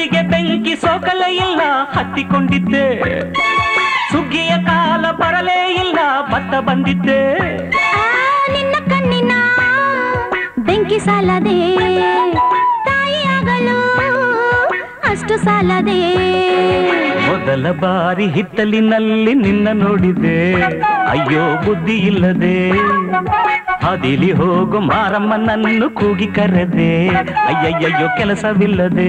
ಹತ್ತಿಗೆ ಬೆಂಕಿ ಸೋಕಲ ಇಲ್ಲ ಹತ್ತಿಕೊಂಡಿದ್ದೆ ಸುಗ್ಗಿಯ ಕಾಲ ಬರಲೇ ಇಲ್ಲ ಭತ್ತ ಬಂದಿದ್ದೆ ನಿನ್ನ ಕಣ್ಣಿನ ಬೆಂಕಿ ಸಾಲದೆ ತಾಯಿಯಾಗಲು ಅಷ್ಟು ಸಾಲದೆ ಮೊದಲ ಬಾರಿ ಹಿತ್ತಲಿನಲ್ಲಿ ನಿನ್ನ ನೋಡಿದೆ ಅಯ್ಯೋ ಬುದ್ಧಿ ಇಲ್ಲದೆ ಹಾದಿಲಿ ಹೋಗು ಮಾರಮ್ಮನನ್ನು ಕೂಗಿ ಕರೆದೆ ಅಯ್ಯಯ್ಯಯ್ಯೋ ಕೆಲಸವಿಲ್ಲದೆ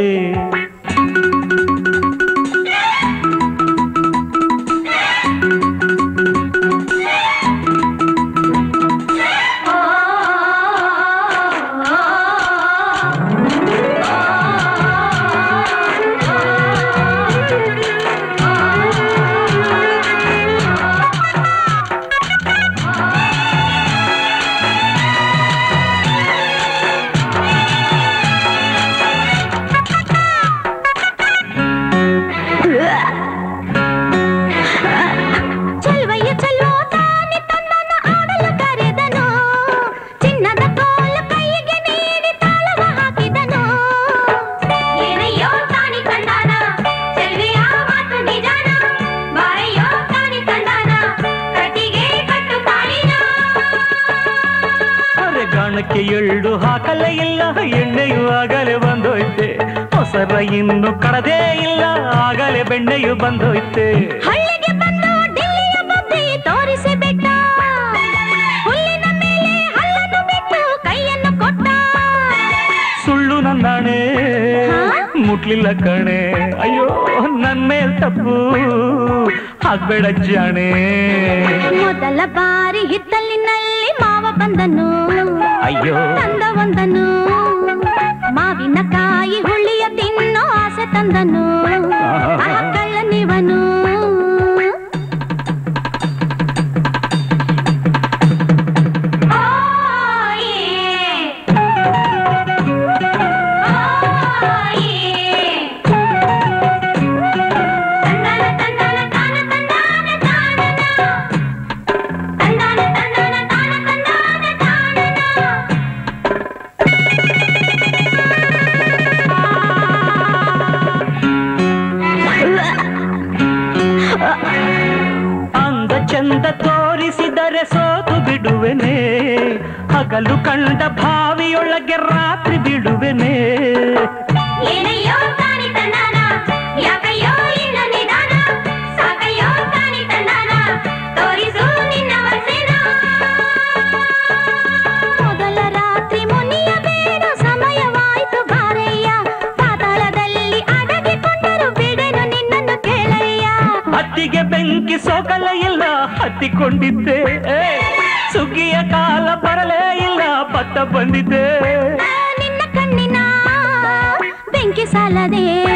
ಎಳ್ಳು ಹಾಕಲೇ ಇಲ್ಲ ಎಣ್ಣೆಯು ಆಗಲೇ ಬಂದೋಯ್ತೆ ಮೊಸರ ಇನ್ನು ಕಡದೇ ಇಲ್ಲ ಆಗಲೇ ಬೆಣ್ಣೆಯು ಬಂದೋಯ್ತೆ ಹಳ್ಳಿಗೆ ಬಂದು ಡೆಲ್ಲಿಯ ಬುದ್ಧಿ ತೋರಿಸಿ ಬಿಟ್ಟ ಹುಲ್ಲಿನ ಮೇಲೆ ಹಲ್ಲನ್ನು ಬಿಟ್ಟು ಕೈಯನ್ನು ಕೊಟ್ಟ ಸುಳ್ಳು ನನ್ನಾಣೆ ಮುಟ್ಲಿಲ್ಲ ಕಣೆ ಅಯ್ಯೋ ನನ್ ಮೇಲ್ ತಪ್ಪು ಆಗ್ಬೇಡ ಜಾಣೆ ಮೊದಲ ಬಾರಿ ಹಿತ್ತಲಿನಲ್ಲಿ ಮಾವ ಬಂದನು ಅಯ್ಯೋ ತಂದ ಒಂದನು ಮಾವಿನ ಕಾಯಿ ಹುಳಿಯ ತಿನ್ನೋ ಆಸೆ ತಂದನು ಕಳ್ಳ ನೀವನು ಚಂದ ತೋರಿಸಿದರೆ ಸೋತು ಬಿಡುವೆನೆ ಹಗಲು ಕಂಡ ಭಾವಿಯೊಳಗೆ ರಾತ್ರಿ ಬಿಡುವೆನೆ ಮೊದಲ ರಾತ್ರಿ ಮುನಿಯಬೇಡ ಸಮಯವಾಯ್ತು ಬಾರಯ್ಯ ಪಾತಾಳದಲ್ಲಿ ಅಡಗಿಕೊಂಡರು ಬಿಡೆನು ನಿನ್ನನ್ನು ಕೇಳಯ್ಯ ಹತ್ತಿಗೆ ಬೆಂಕಿ ಸೋಕಲ ಇಲ್ಲ ಹತ್ತಿಕೊಂಡಿದ್ದೆ ಸುಗ್ಗಿಯ ಕಾಲ ಬರಲೇ ಇಲ್ಲ ಭತ್ತ ಬಂದಿದ್ದೆ ನಿನ್ನ ಕಣ್ಣಿನ ಬೆಂಕಿ ಸಾಲದೆ